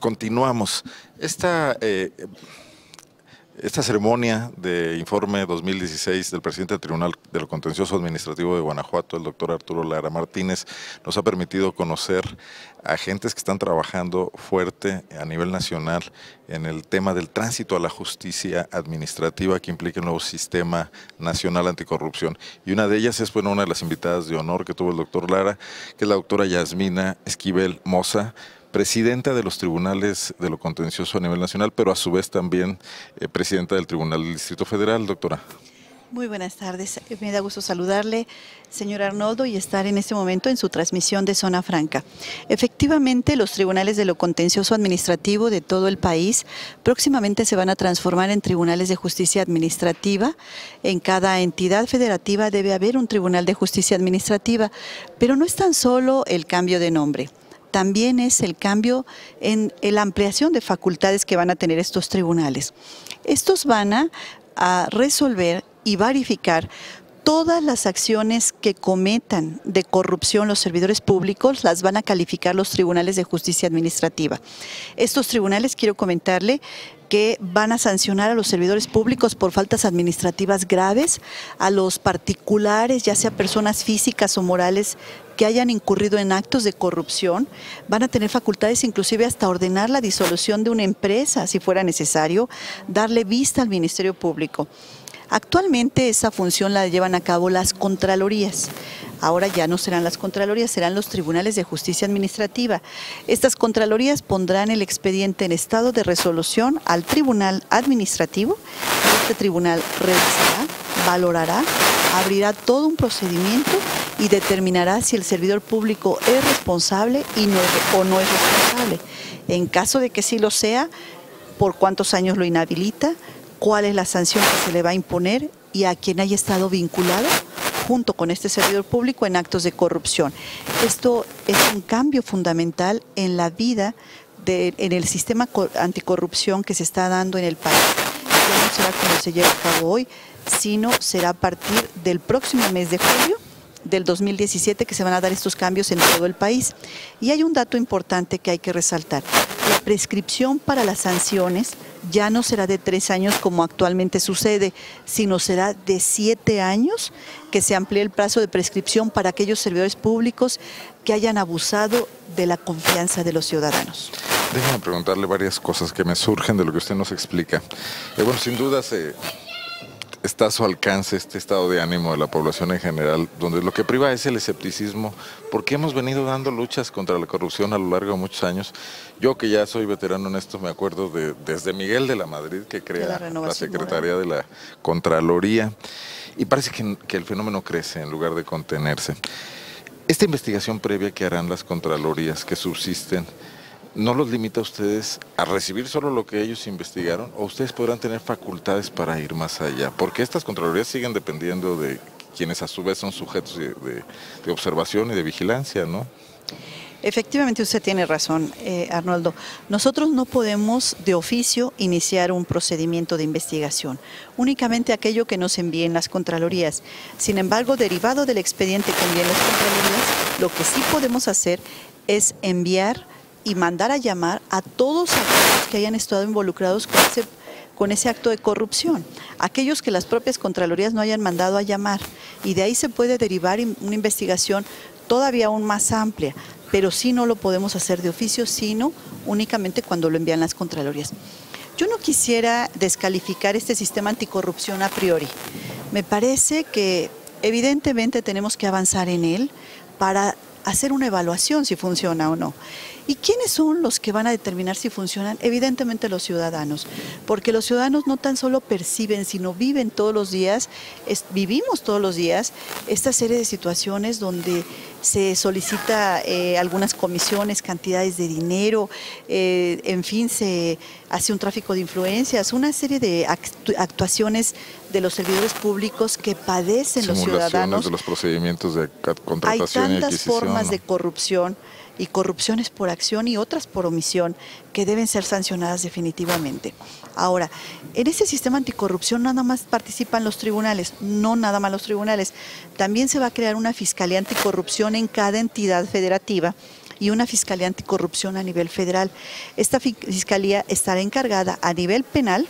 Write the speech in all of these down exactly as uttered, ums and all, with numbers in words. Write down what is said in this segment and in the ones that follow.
Continuamos. Esta, eh, esta ceremonia de informe dos mil dieciséis del presidente del Tribunal de lo Contencioso Administrativo de Guanajuato, el doctor Arturo Lara Martínez, nos ha permitido conocer a agentes que están trabajando fuerte a nivel nacional en el tema del tránsito a la justicia administrativa que implica el nuevo sistema nacional anticorrupción. Y una de ellas es, bueno, una de las invitadas de honor que tuvo el doctor Lara, que es la doctora Yasmina Esquivel Moza, presidenta de los tribunales de lo contencioso a nivel nacional, pero a su vez también eh, presidenta del Tribunal del Distrito Federal, doctora. Muy buenas tardes, me da gusto saludarle, señor Arnoldo, y estar en este momento en su transmisión de Zona Franca. Efectivamente, los tribunales de lo contencioso administrativo de todo el país próximamente se van a transformar en tribunales de justicia administrativa. En cada entidad federativa debe haber un tribunal de justicia administrativa, pero no es tan solo el cambio de nombre. También es el cambio en, en la ampliación de facultades que van a tener estos tribunales. Estos van a, a resolver y verificar todas las acciones que cometan de corrupción los servidores públicos, las van a calificar los tribunales de justicia administrativa. Estos tribunales, quiero comentarle, que van a sancionar a los servidores públicos por faltas administrativas graves, a los particulares, ya sea personas físicas o morales, que hayan incurrido en actos de corrupción. Van a tener facultades inclusive hasta ordenar la disolución de una empresa, si fuera necesario, darle vista al Ministerio Público. Actualmente esa función la llevan a cabo las contralorías. Ahora ya no serán las contralorías, serán los tribunales de justicia administrativa. Estas contralorías pondrán el expediente en estado de resolución al tribunal administrativo. Este tribunal revisará, valorará, abrirá todo un procedimiento y determinará si el servidor público es responsable y no es, o no es responsable. En caso de que sí lo sea, por cuántos años lo inhabilita, cuál es la sanción que se le va a imponer y a quien haya estado vinculado junto con este servidor público en actos de corrupción. Esto es un cambio fundamental en la vida, de, en el sistema anticorrupción que se está dando en el país. Ya no será como se lleva a cabo hoy, sino será a partir del próximo mes de julio del dos mil diecisiete que se van a dar estos cambios en todo el país. Y hay un dato importante que hay que resaltar. La prescripción para las sanciones ya no será de tres años como actualmente sucede, sino será de siete años, que se amplíe el plazo de prescripción para aquellos servidores públicos que hayan abusado de la confianza de los ciudadanos. Déjame preguntarle varias cosas que me surgen de lo que usted nos explica. Eh, bueno, sin duda se... está a su alcance este estado de ánimo de la población en general, donde lo que priva es el escepticismo, porque hemos venido dando luchas contra la corrupción a lo largo de muchos años. Yo, que ya soy veterano en esto, me acuerdo de desde Miguel de la Madrid, que crea la, la Secretaría moral de la Contraloría, y parece que, que el fenómeno crece en lugar de contenerse. Esta investigación previa que harán las Contralorías que subsisten, ¿no los limita a ustedes a recibir solo lo que ellos investigaron o ustedes podrán tener facultades para ir más allá? Porque estas contralorías siguen dependiendo de quienes a su vez son sujetos de, de, de observación y de vigilancia, ¿no? Efectivamente usted tiene razón, eh, Arnoldo. Nosotros no podemos de oficio iniciar un procedimiento de investigación, únicamente aquello que nos envíen las Contralorías. Sin embargo, derivado del expediente que envíen las Contralorías, lo que sí podemos hacer es enviar y mandar a llamar a todos aquellos que hayan estado involucrados con ese, con ese acto de corrupción, aquellos que las propias Contralorías no hayan mandado a llamar, y de ahí se puede derivar una investigación todavía aún más amplia, pero sí no lo podemos hacer de oficio, sino únicamente cuando lo envían las Contralorías. Yo no quisiera descalificar este sistema anticorrupción a priori. Me parece que evidentemente tenemos que avanzar en él para hacer una evaluación si funciona o no. ¿Y quiénes son los que van a determinar si funcionan? Evidentemente los ciudadanos, porque los ciudadanos no tan solo perciben, sino viven todos los días, es, vivimos todos los días esta serie de situaciones donde se solicita eh, algunas comisiones, cantidades de dinero, eh, en fin, se hace un tráfico de influencias, una serie de actu actuaciones de los servidores públicos que padecen los ciudadanos. De los procedimientos de contratación y adquisición. Hay tantas formas de corrupción y corrupciones por acción y otras por omisión que deben ser sancionadas definitivamente. Ahora, en este sistema anticorrupción nada más participan los tribunales, no nada más los tribunales. También se va a crear una fiscalía anticorrupción en cada entidad federativa y una Fiscalía Anticorrupción a nivel federal. Esta Fiscalía estará encargada a nivel penal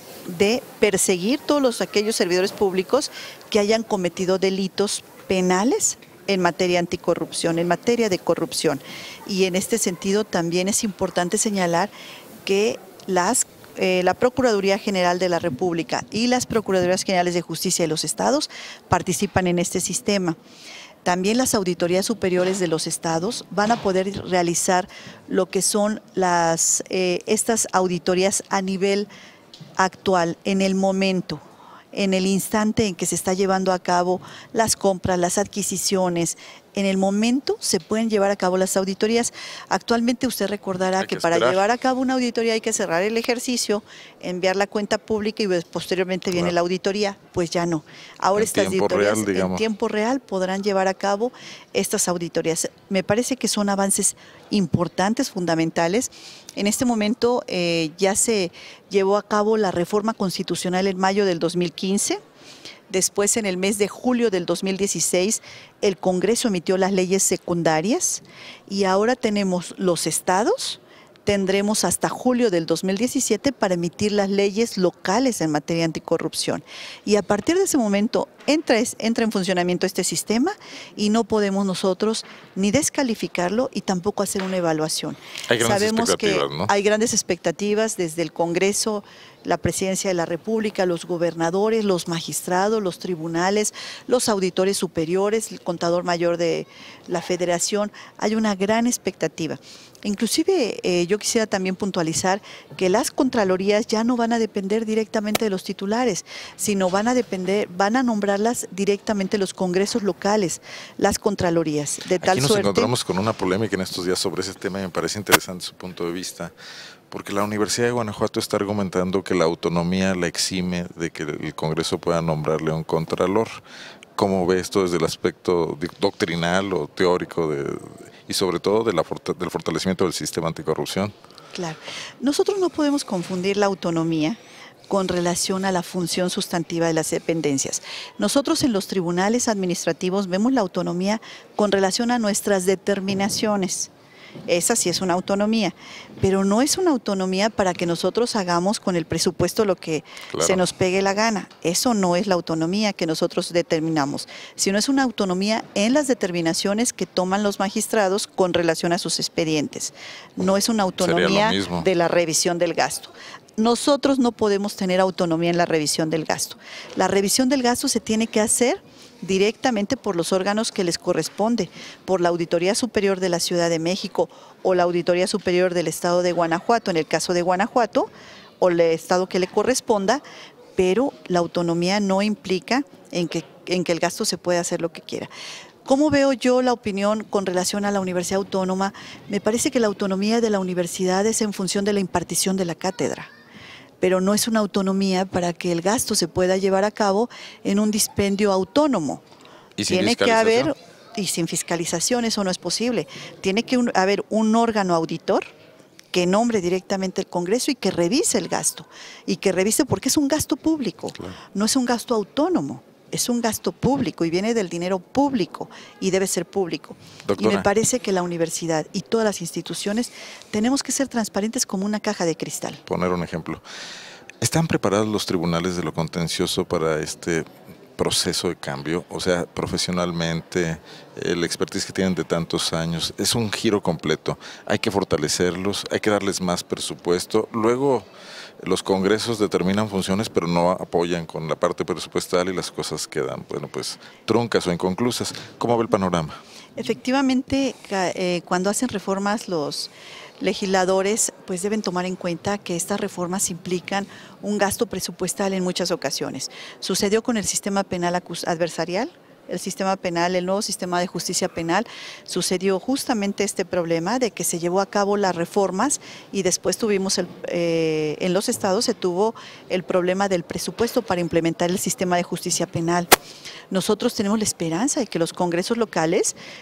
de perseguir todos los, aquellos servidores públicos que hayan cometido delitos penales en materia anticorrupción, en materia de corrupción. Y en este sentido también es importante señalar que las, eh, la Procuraduría General de la República y las Procuradurías Generales de Justicia de los estados participan en este sistema. También las auditorías superiores de los estados van a poder realizar lo que son las, eh, estas auditorías a nivel actual, en el momento, en el instante en que se está llevando a cabo las compras, las adquisiciones. En el momento se pueden llevar a cabo las auditorías. Actualmente usted recordará que, que para llevar a cabo una auditoría hay que cerrar el ejercicio, enviar la cuenta pública y posteriormente viene claro. la auditoría. Pues ya no. Ahora en estas auditorías real, en tiempo real podrán llevar a cabo estas auditorías. Me parece que son avances importantes, fundamentales. En este momento eh, ya se llevó a cabo la reforma constitucional en mayo del dos mil quince. Después, en el mes de julio del dos mil dieciséis, el Congreso emitió las leyes secundarias y ahora tenemos los estados, tendremos hasta julio del dos mil diecisiete para emitir las leyes locales en materia anticorrupción. Y a partir de ese momento entra, entra en funcionamiento este sistema y no podemos nosotros ni descalificarlo y tampoco hacer una evaluación. Hay grandes Sabemos que ¿no? hay grandes expectativas desde el Congreso, la Presidencia de la República, los gobernadores, los magistrados, los tribunales, los auditores superiores, el contador mayor de la Federación. Hay una gran expectativa. Inclusive eh, yo quisiera también puntualizar que las contralorías ya no van a depender directamente de los titulares, sino van a depender, van a nombrarlas directamente los congresos locales, las contralorías. De tal Aquí nos suerte, encontramos con una polémica en estos días sobre ese tema y me parece interesante su punto de vista. Porque la Universidad de Guanajuato está argumentando que la autonomía la exime de que el Congreso pueda nombrarle a un contralor. ¿Cómo ve esto desde el aspecto doctrinal o teórico de, y sobre todo de la, del fortalecimiento del sistema anticorrupción? Claro. Nosotros no podemos confundir la autonomía con relación a la función sustantiva de las dependencias. Nosotros en los tribunales administrativos vemos la autonomía con relación a nuestras determinaciones. Esa sí es una autonomía, pero no es una autonomía para que nosotros hagamos con el presupuesto lo que claro. se nos pegue la gana. Eso no es la autonomía que nosotros determinamos, sino es una autonomía en las determinaciones que toman los magistrados con relación a sus expedientes. No es una autonomía de la revisión del gasto. Nosotros no podemos tener autonomía en la revisión del gasto. La revisión del gasto se tiene que hacer directamente por los órganos que les corresponde, por la Auditoría Superior de la Ciudad de México o la Auditoría Superior del Estado de Guanajuato, en el caso de Guanajuato, o el Estado que le corresponda, pero la autonomía no implica en que, en que el gasto se pueda hacer lo que quiera. ¿Cómo veo yo la opinión con relación a la Universidad Autónoma? Me parece que la autonomía de la universidad es en función de la impartición de la cátedra, pero no es una autonomía para que el gasto se pueda llevar a cabo en un dispendio autónomo. ¿Y sin Tiene que haber, y sin fiscalización eso no es posible, tiene que un, haber un órgano auditor que nombre directamente el Congreso y que revise el gasto, y que revise porque es un gasto público, claro. no es un gasto autónomo. Es un gasto público y viene del dinero público y debe ser público. Doctora. Y me parece que la universidad y todas las instituciones tenemos que ser transparentes como una caja de cristal. Poner un ejemplo. ¿Están preparados los tribunales de lo contencioso para este proceso de cambio? O sea, profesionalmente, el expertise que tienen de tantos años, es un giro completo. Hay que fortalecerlos, hay que darles más presupuesto. Luego, los congresos determinan funciones, pero no apoyan con la parte presupuestal y las cosas quedan, bueno, pues truncas o inconclusas. ¿Cómo ve el panorama? Efectivamente, eh, cuando hacen reformas los legisladores, pues deben tomar en cuenta que estas reformas implican un gasto presupuestal en muchas ocasiones. Sucedió con el sistema penal adversarial, el sistema penal, el nuevo sistema de justicia penal, sucedió justamente este problema de que se llevó a cabo las reformas y después tuvimos, el, eh, en los estados se tuvo el problema del presupuesto para implementar el sistema de justicia penal. Nosotros tenemos la esperanza de que los congresos locales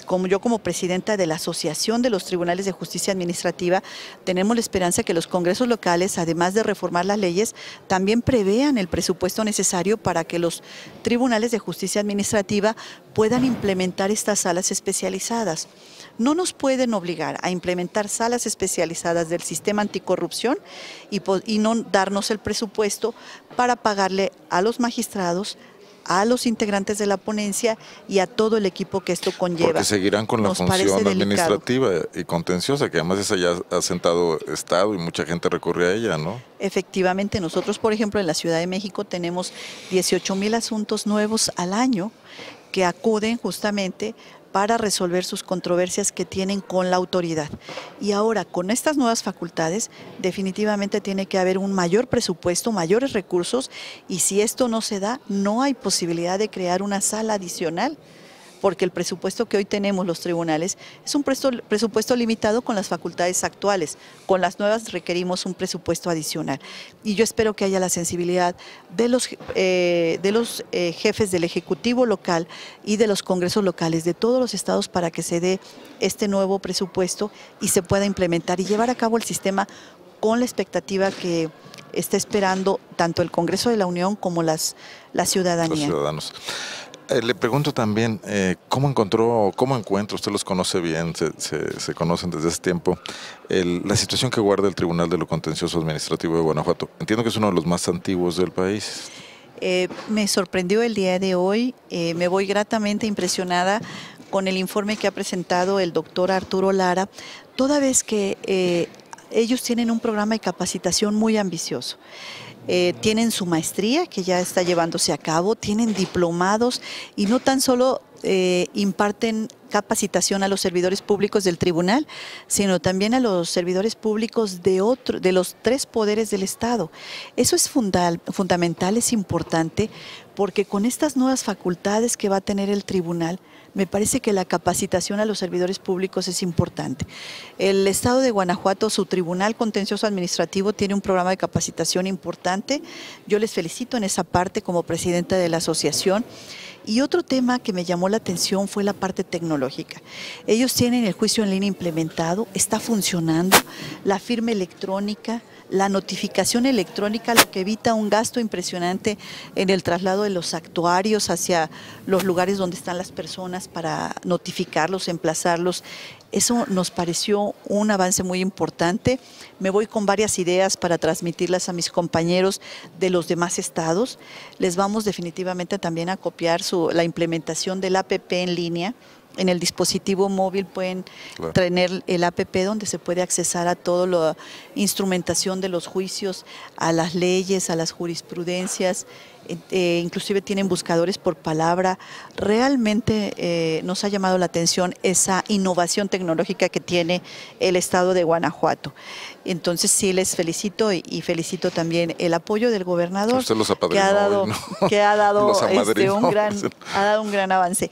como yo como presidenta de la Asociación de los Tribunales de Justicia Administrativa, tenemos la esperanza que los congresos locales, además de reformar las leyes, también prevean el presupuesto necesario para que los tribunales de justicia administrativa puedan implementar estas salas especializadas. No nos pueden obligar a implementar salas especializadas del sistema anticorrupción y, y no darnos el presupuesto para pagarle a los magistrados, a los integrantes de la ponencia y a todo el equipo que esto conlleva. Porque seguirán con la Nos función administrativa y contenciosa, que además esa ya ha sentado Estado y mucha gente recurre a ella, ¿no? Efectivamente, nosotros, por ejemplo, en la Ciudad de México tenemos dieciocho mil asuntos nuevos al año que acuden justamente para resolver sus controversias que tienen con la autoridad. Y ahora, con estas nuevas facultades, definitivamente tiene que haber un mayor presupuesto, mayores recursos, y si esto no se da, no hay posibilidad de crear una sala adicional, porque el presupuesto que hoy tenemos los tribunales es un presupuesto limitado con las facultades actuales. Con las nuevas requerimos un presupuesto adicional. Y yo espero que haya la sensibilidad de los, eh, de los eh, jefes del Ejecutivo local y de los congresos locales de todos los estados para que se dé este nuevo presupuesto y se pueda implementar y llevar a cabo el sistema con la expectativa que está esperando tanto el Congreso de la Unión como las, la ciudadanía. Los ciudadanos. Eh, le pregunto también, eh, ¿cómo encontró, cómo encuentra, usted los conoce bien, se, se, se conocen desde ese tiempo, el, la situación que guarda el Tribunal de lo Contencioso Administrativo de Guanajuato? Entiendo que es uno de los más antiguos del país. Eh, me sorprendió el día de hoy, eh, me voy gratamente impresionada con el informe que ha presentado el doctor Arturo Lara, toda vez que eh, ellos tienen un programa de capacitación muy ambicioso. Eh, tienen su maestría que ya está llevándose a cabo, tienen diplomados y no tan solo eh, imparten capacitación a los servidores públicos del tribunal, sino también a los servidores públicos de, otro, de los tres poderes del Estado. Eso es fundal, fundamental, es importante, porque con estas nuevas facultades que va a tener el tribunal, me parece que la capacitación a los servidores públicos es importante. El Estado de Guanajuato, su Tribunal Contencioso Administrativo, tiene un programa de capacitación importante. Yo les felicito en esa parte como presidenta de la asociación. Y otro tema que me llamó la atención fue la parte tecnológica. Ellos tienen el juicio en línea implementado, está funcionando, la firma electrónica, la notificación electrónica, lo que evita un gasto impresionante en el traslado de los actuarios hacia los lugares donde están las personas para notificarlos, emplazarlos. Eso nos pareció un avance muy importante. Me voy con varias ideas para transmitirlas a mis compañeros de los demás estados. Les vamos definitivamente también a copiar su, la implementación del A P P en línea. En el dispositivo móvil pueden claro. tener el A P P donde se puede accesar a toda la instrumentación de los juicios, a las leyes, a las jurisprudencias, eh, inclusive tienen buscadores por palabra. Realmente eh, nos ha llamado la atención esa innovación tecnológica que tiene el Estado de Guanajuato. Entonces sí les felicito y, y felicito también el apoyo del gobernador que ha dado, hoy, ¿no? que ha dado, este, un, gran, ha dado un gran avance.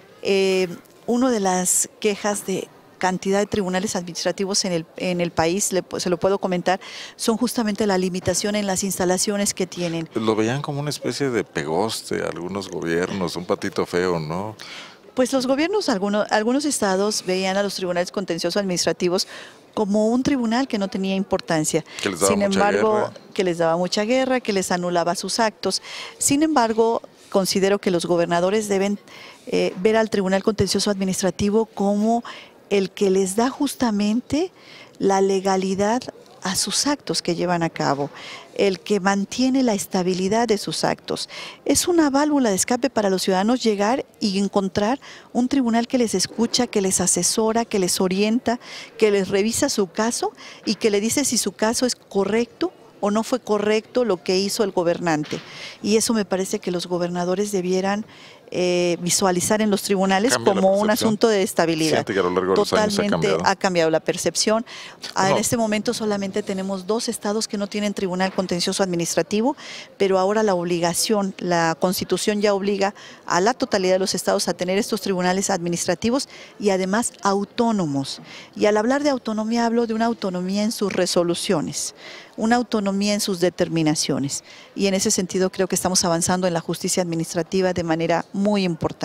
Eh, Una de las quejas de cantidad de tribunales administrativos en el, en el país, le, se lo puedo comentar, son justamente la limitación en las instalaciones que tienen. Lo veían como una especie de pegoste, algunos gobiernos, un patito feo, ¿no? Pues los gobiernos, algunos, algunos estados veían a los tribunales contenciosos administrativos como un tribunal que no tenía importancia. Que les daba Sin mucha embargo, guerra. que les daba mucha guerra, que les anulaba sus actos. Sin embargo, considero que los gobernadores deben eh, ver al Tribunal Contencioso Administrativo como el que les da justamente la legalidad a sus actos que llevan a cabo, el que mantiene la estabilidad de sus actos. Es una válvula de escape para los ciudadanos llegar y encontrar un tribunal que les escucha, que les asesora, que les orienta, que les revisa su caso y que le dice si su caso es correcto o no fue correcto lo que hizo el gobernante. Y eso me parece que los gobernadores debieran eh, visualizar en los tribunales Cambia como un asunto de estabilidad. Que a lo largo de los años Totalmente ha cambiado. ha cambiado la percepción. No. En este momento solamente tenemos dos estados que no tienen tribunal contencioso administrativo, pero ahora la obligación, la Constitución ya obliga a la totalidad de los estados a tener estos tribunales administrativos y además autónomos. Y al hablar de autonomía hablo de una autonomía en sus resoluciones, una autonomía en sus determinaciones. Y en ese sentido creo que estamos avanzando en la justicia administrativa de manera muy importante.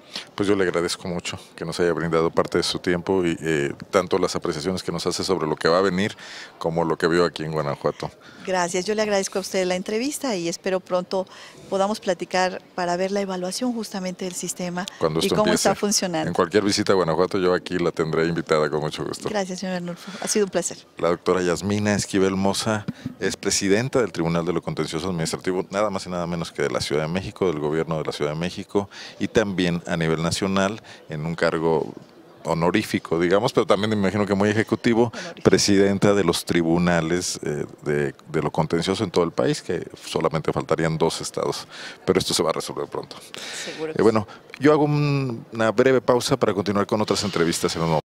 Pues yo le agradezco mucho que nos haya brindado parte de su tiempo y eh, tanto las apreciaciones que nos hace sobre lo que va a venir como lo que vio aquí en Guanajuato. Gracias, yo le agradezco a usted la entrevista y espero pronto podamos platicar para ver la evaluación justamente del sistema Cuando y esto cómo empiece, está funcionando. En cualquier visita a Guanajuato yo aquí la tendré invitada con mucho gusto. Gracias, señor Arnulfo. Ha sido un placer. La doctora Yasmina Esquivel Moza es presidenta del Tribunal de lo Contencioso Administrativo, nada más y nada menos que de la Ciudad de México, del gobierno de la Ciudad de México, y también a nivel nacional en un cargo honorífico, digamos, pero también me imagino que muy ejecutivo, honorífico. Presidenta de los tribunales eh, de, de lo contencioso en todo el país, que solamente faltarían dos estados, pero esto se va a resolver pronto. Seguro que eh, bueno, yo hago un, una breve pausa para continuar con otras entrevistas en un momento.